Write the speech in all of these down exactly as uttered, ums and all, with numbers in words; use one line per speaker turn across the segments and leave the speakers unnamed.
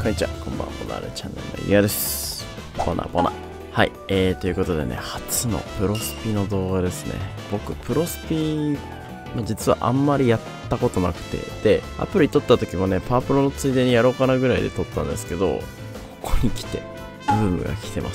こんにちは、こんばんは、ボナールチャンネルのイヤです。ボナボナ。はい、えー、ということでね、初のプロスピの動画ですね。僕、プロスピ、まあ、実はあんまりやったことなくて、で、アプリ撮った時もね、パワープロのついでにやろうかなぐらいで撮ったんですけど、ここに来て、ブームが来てます。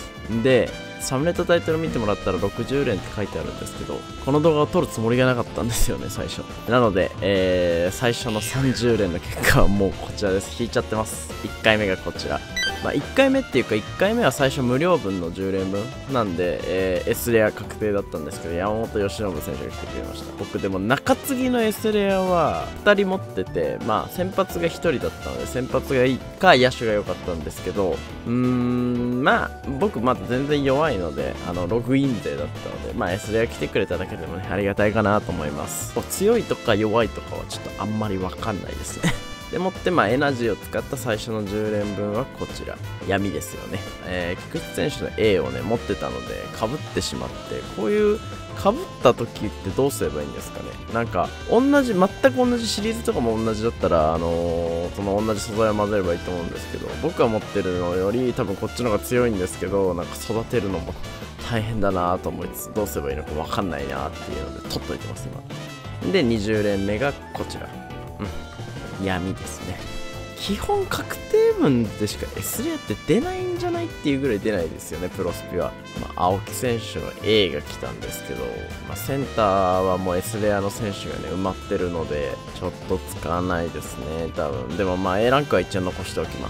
で、サムネとタイトル見てもらったらろくじゅう連って書いてあるんですけど、この動画を撮るつもりがなかったんですよね、最初。なので、えー、最初のさんじゅう連の結果はもうこちらです。引いちゃってます。いっかいめがこちら。まあ、いっかいめっていうか、いっかいめは最初無料分のじゅう連分なんで、えー、S レア確定だったんですけど、山本由伸選手が来てくれました。僕でも中継ぎの S レアはふたり持ってて、まあ先発がひとりだったので、先発がいいか野手が良かったんですけど、うーん、まあ僕まだ全然弱いので、あのログイン勢だったので、まあ S レア来てくれただけでもね、ありがたいかなと思います。強いとか弱いとかはちょっとあんまりわかんないですね。でもって、まあ、エナジーを使った最初のじゅう連分はこちら。闇ですよね。えー、菊池選手の A をね、持ってたので、被ってしまって、こういう、被った時ってどうすればいいんですかね。なんか、同じ、全く同じシリーズとかも同じだったら、あのー、その同じ素材を混ぜればいいと思うんですけど、僕が持ってるのより、多分こっちの方が強いんですけど、なんか育てるのも大変だなと思いつつ、どうすればいいのかわかんないなっていうので、取っといてます、今。で、にじゅう連目がこちら。うん。闇ですね。基本確定分でしか S レアって出ないんじゃないっていうぐらい出ないですよね、プロスピは。まあ、青木選手の A が来たんですけど、まあ、センターはもう S レアの選手がね、埋まってるので、ちょっと使わないですね、多分。でもまあ A ランクは一応残しておきます。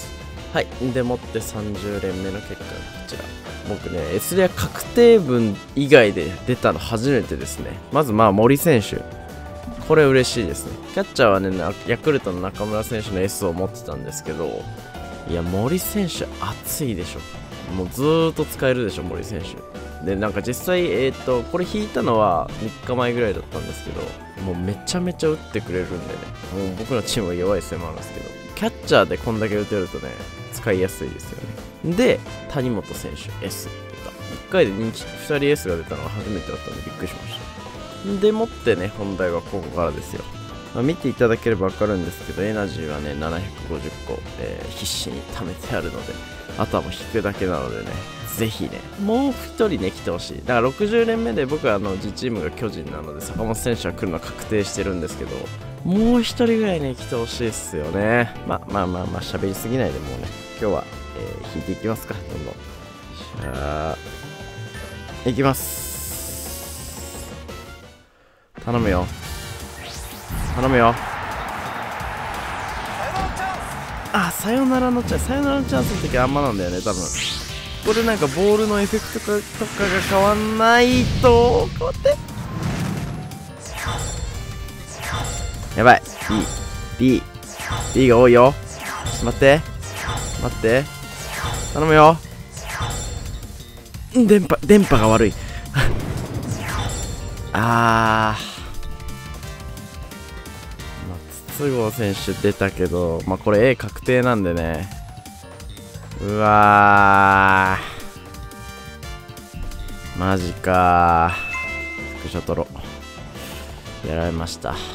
はい。でもってさんじゅう連目の結果がこちら。僕ね、S レア確定分以外で出たの初めてですね。まずまあ森選手。これ嬉しいですね。キャッチャーはね、ヤクルトの中村選手の S を持ってたんですけど、いや、森選手熱いでしょ。もうずーっと使えるでしょ、森選手。で、なんか実際、えっと、これ引いたのはみっかまえぐらいだったんですけど、もうめちゃめちゃ打ってくれるんでね、もう僕のチームは弱いせいもあるんですけど、キャッチャーでこんだけ打てるとね、使いやすいですよね。で、谷本選手 S って出た。いっかいで人気ふたり S が出たのが初めてだったんでびっくりしました。でもってね、本題はここからですよ。まあ、見ていただければわかるんですけど、エナジーはね、ななひゃくごじゅっこ、えー、必死に貯めてあるので、あとはもう引くだけなのでね、ぜひね、もうひとりね、来てほしい。だからろくじゅう連目で僕はあの自チームが巨人なので、坂本選手は来るの確定してるんですけど、もうひとりぐらいね、来てほしいっすよね。まあまあまあまあ、喋りすぎないでもうね、今日は、えー、引いていきますか、どんどん。じゃあ、いきます。頼むよ頼むよ。あ、さよならのチャンス、さよならのチャンスの時あんまなんだよね、多分。これなんかボールのエフェクトかとかが変わんないと、変わって。やばい。B、B、B が多いよ。ちょっと待って。待って。頼むよ。電波、電波が悪い。あー。筒香選手出たけど、まあ、これ A 確定なんでね。うわー。マジかー。スクショ撮ろう。やられました。やっ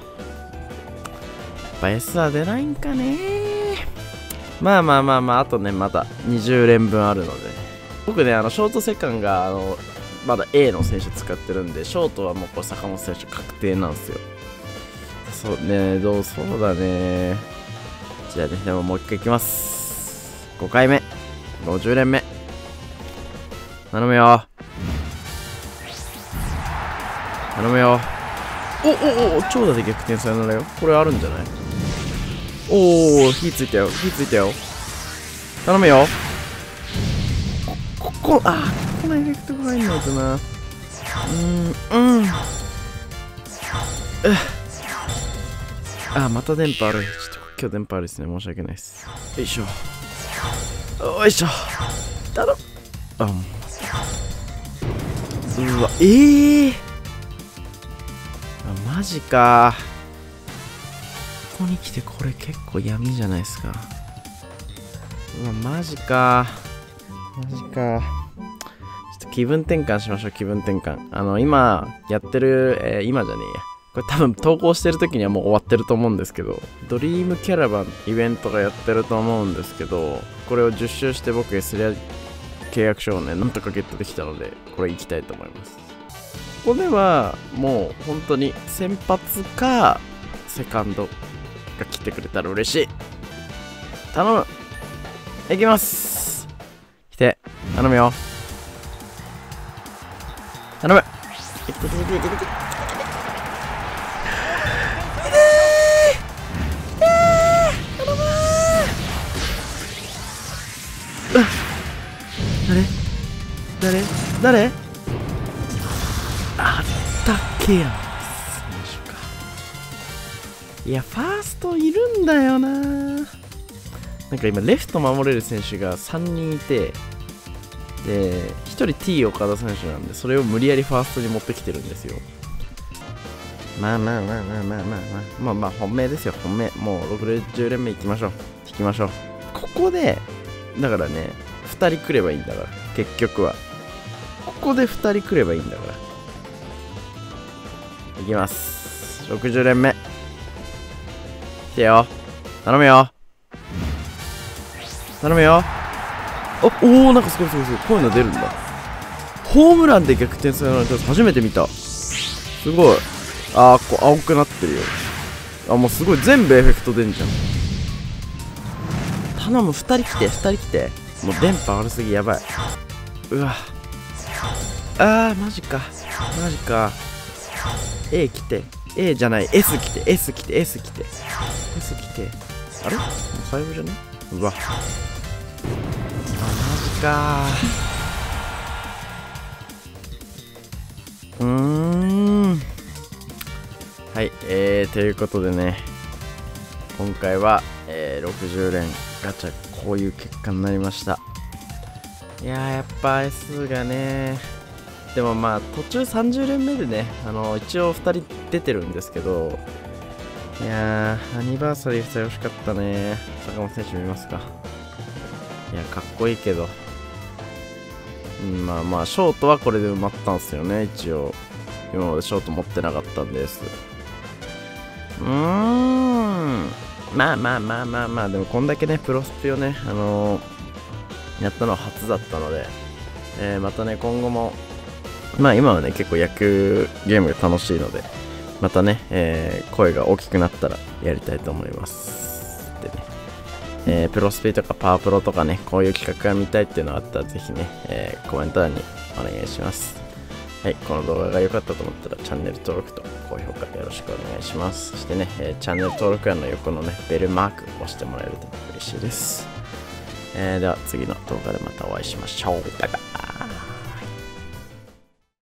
ぱ S は出ないんかねー。まあまあまあまあ、あとね、まだにじゅう連分あるので。僕ね、あの、ショートセカンが、あの、まだ A の選手使ってるんで、ショートはもうこれ坂本選手確定なんですよ。そうね、どう、そうだね。じゃあね、でももう一回いきます。ごかいめ。ごじゅう連目。頼むよ。頼むよ。おおお、長打で逆転さよならよ。これあるんじゃない？おお、火ついたよ。火ついたよ。頼むよ。こ、ここ、あ、ここのエフェクトが入んないとな。うーん、うん。うっ。あ、また電波悪い。ちょっと今日電波悪いですね。申し訳ないです。よいしょ。よいしょ。頼む。あ、うわ、ええー。あ、マジか。ここに来てこれ結構闇じゃないですか。うわ、マジか。マジか。ちょっと気分転換しましょう、気分転換。あの、今やってる、えー、今じゃねえや。ここれ多分投稿してる時にはもう終わってると思うんですけど、ドリームキャラバンイベントがやってると思うんですけど、これをじゅっ周して僕 エス レア契約書をね、なんとかゲットできたので、これ行きたいと思います。ここではもう本当に先発かセカンドが来てくれたら嬉しい。頼む。いきます。来て、頼むよ。頼む。いってくれていてくれて。誰誰あったけやん選手か。いや、ファーストいるんだよな。なんか今、レフト守れる選手がさんにんいて、で、ひとり T 岡田選手なんで、それを無理やりファーストに持ってきてるんですよ。まあまあまあまあまあまあまあまあまあ、本命ですよ、本命。もうろくじゅう連目いきましょう。引きましょう。ここで、だからね、ふたり来ればいいんだから、結局は。ここでふたり来ればいいんだから。いきます。ろくじゅう連目。来てよ。頼むよ。頼むよ。お、おー、なんかすごいすごいすごい。こういうの出るんだ。ホームランで逆転されるの初めて見た。すごい。あー、こう青くなってるよ。あ、もうすごい。全部エフェクト出んじゃん。頼む、ふたり来て、ふたり来て。もう電波悪すぎ、やばい。うわ。あー、マジか。マジか。A 来て。A じゃない。S 来て。S 来て。S 来て。S 来て。あれ ?ご じゃねうわ。あ、マジかー。うーん。はい。えー、ということでね。今回は、えー、ろくじゅう連ガチャ、こういう結果になりました。いやー、やっぱ S がね、でもまあ途中さんじゅう連目でね、あのー、一応ふたり出てるんですけど、いやー、アニバーサリーふたり欲しかったね。坂本選手見ますか。いや、かっこいいけど、うん、まあまあ、ショートはこれで埋まったんですよね、一応。今までショート持ってなかったんです。うーん。まあまあまあまあまあ、でもこんだけね、プロスピをね、あのー、やったのは初だったので、えー、またね、今後も、まあ今はね、結構野球ゲームが楽しいので、またね、えー、声が大きくなったらやりたいと思います。でね、えー、プロスピとかパワープロとかね、こういう企画が見たいっていうのがあったら、ぜひね、えー、コメント欄にお願いします。はい、この動画が良かったと思ったらチャンネル登録と高評価よろしくお願いします。そしてね、えー、チャンネル登録欄の横のね、ベルマークを押してもらえると嬉しいです。えー、では次の動画でまたお会いしましょう。バイバイ。